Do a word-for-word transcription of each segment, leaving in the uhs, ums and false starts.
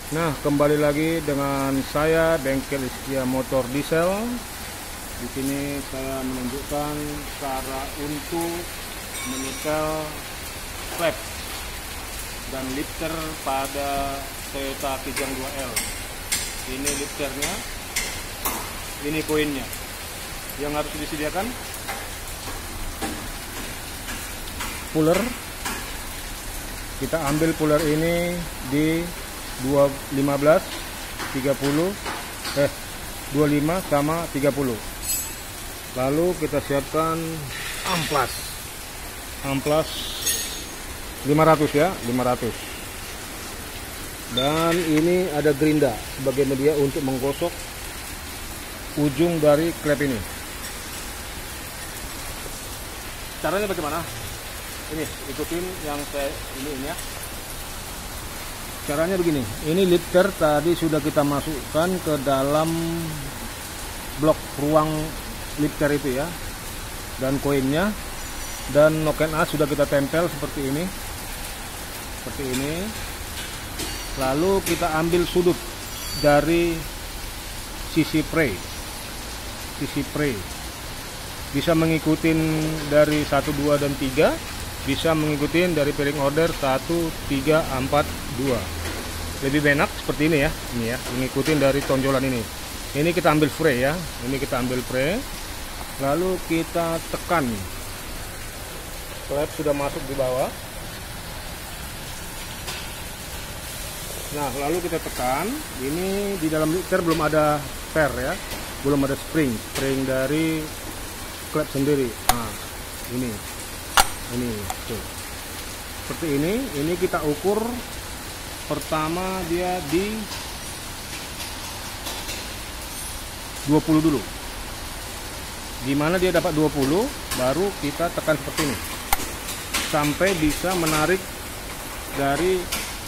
Nah, kembali lagi dengan saya Bengkel Iskia Motor Diesel. Di sini saya menunjukkan cara untuk menyetel klep dan lifter pada Toyota Kijang dua L. Ini lifternya, ini koinnya. Yang harus disediakan puller. Kita ambil puller ini di dua lima belas, tiga puluh, eh dua puluh lima sama tiga puluh. Lalu kita siapkan amplas. Amplas lima ratus ya, lima ratus. Dan ini ada gerinda sebagai media untuk menggosok ujung dari klep ini. Caranya bagaimana? Ini ikutin yang saya ini ini ya. Caranya begini, ini lifter tadi sudah kita masukkan ke dalam blok ruang lifter itu ya, dan koinnya, dan noken as sudah kita tempel seperti ini, seperti ini. Lalu kita ambil sudut dari sisi pre, sisi pre, bisa mengikuti dari satu, dua, dan tiga, bisa mengikuti dari pairing order satu, tiga, empat, dua. Lebih enak seperti ini ya, ini ya, mengikuti dari tonjolan ini. Ini kita ambil pre ya, ini kita ambil pre, lalu kita tekan. Klep sudah masuk di bawah. Nah, lalu kita tekan. Ini di dalam lifter belum ada per ya, belum ada spring, spring dari klep sendiri. Nah, ini, ini, tuh. Seperti ini. Ini kita ukur. Pertama dia di dua puluh dulu. Gimana dia dapat dua puluh, baru kita tekan seperti ini sampai bisa menarik dari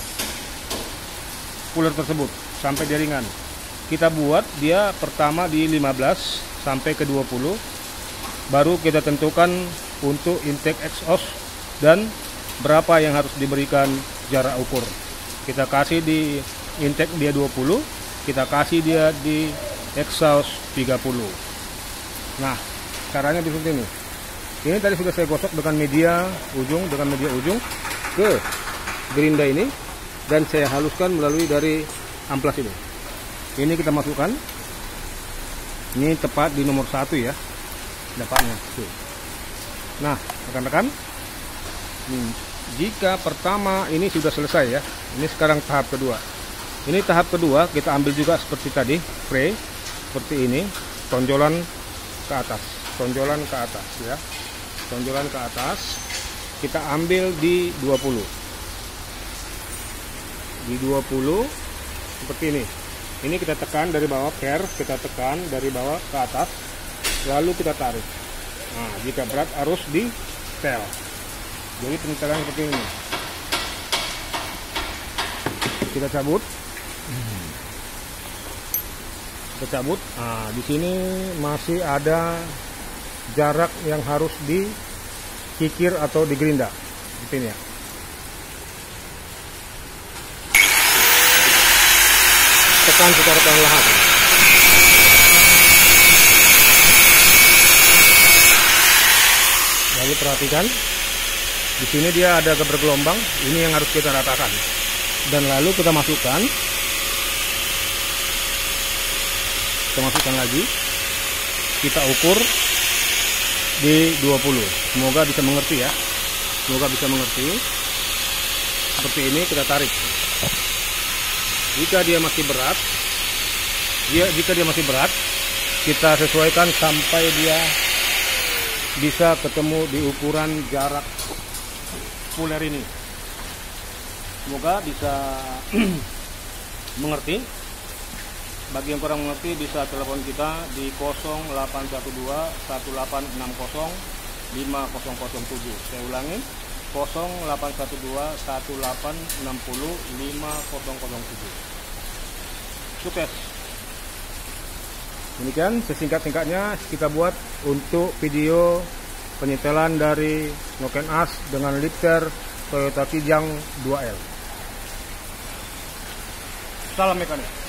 puller tersebut sampai jaringan. Kita buat dia pertama di lima belas sampai ke dua puluh, baru kita tentukan untuk intake exhaust dan berapa yang harus diberikan jarak ukur. Kita kasih di intake dia dua puluh, kita kasih dia di exhaust tiga puluh. Nah, caranya seperti ini. Ini tadi sudah saya gosok dengan media ujung, dengan media ujung ke gerinda ini, dan saya haluskan melalui dari amplas ini. Ini kita masukkan. Ini tepat di nomor satu ya, dapatnya. Nah, rekan-rekan, jika pertama ini sudah selesai ya, ini sekarang tahap kedua. Ini tahap kedua, kita ambil juga seperti tadi, pre, seperti ini, tonjolan ke atas, tonjolan ke atas ya, tonjolan ke atas. Kita ambil di dua puluh, di dua puluh seperti ini. Ini kita tekan dari bawah, per, kita tekan dari bawah ke atas, lalu kita tarik. Nah, jika berat harus di setel. Jadi penyetelan seperti ini. Kita cabut. Kita cabut. Nah, di sini masih ada jarak yang harus dikikir atau digerinda. Seperti ini ya. Tekan secara perlahan. Lalu perhatikan. Di sini dia ada bergelombang, ini yang harus kita ratakan. Dan lalu kita masukkan, kita masukkan lagi, kita ukur di dua puluh. Semoga bisa mengerti ya, semoga bisa mengerti. Seperti ini kita tarik. Jika dia masih berat, dia jika dia masih berat, kita sesuaikan sampai dia bisa ketemu di ukuran jarak puller ini. Semoga bisa mengerti. Bagi yang kurang mengerti bisa telepon kita di nol delapan satu dua satu delapan enam nol lima nol nol tujuh. Saya ulangi, nol delapan satu dua satu delapan enam nol lima nol nol tujuh. Sukses. Demikian sesingkat-singkatnya kita buat untuk video penyetelan dari noken as dengan lifter Toyota Kijang dua L. Salam mekanik.